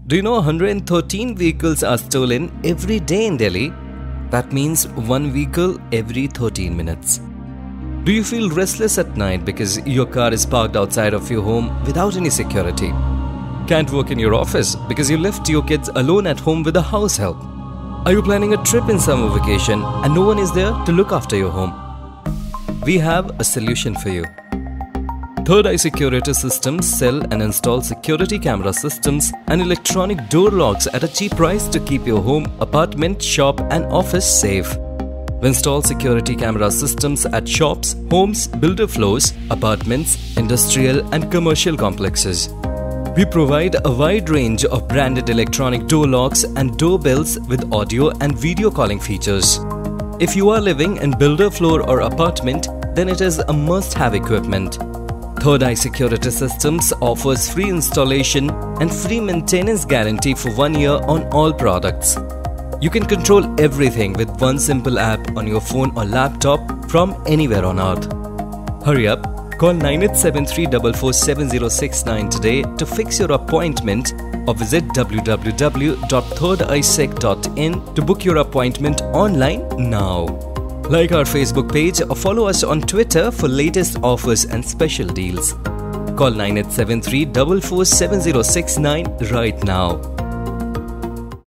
Do you know 113 vehicles are stolen every day in Delhi? That means one vehicle every 13 minutes. Do you feel restless at night because your car is parked outside of your home without any security? Can't work in your office because you left your kids alone at home with a house help? Are you planning a trip in summer vacation and no one is there to look after your home? We have a solution for you. Third Eye Security Systems sell and install security camera systems and electronic door locks at a cheap price to keep your home, apartment, shop and office safe. We install security camera systems at shops, homes, builder floors, apartments, industrial and commercial complexes. We provide a wide range of branded electronic door locks and doorbells with audio and video calling features. If you are living in builder floor or apartment, then it is a must-have equipment. Third Eye Security Systems offers free installation and free maintenance guarantee for 1 year on all products. You can control everything with one simple app on your phone or laptop from anywhere on earth. Hurry up, call 9873447069 today to fix your appointment or visit www.thirdeyesec.in to book your appointment online now. Like our Facebook page or follow us on Twitter for latest offers and special deals. Call 9873447069 right now.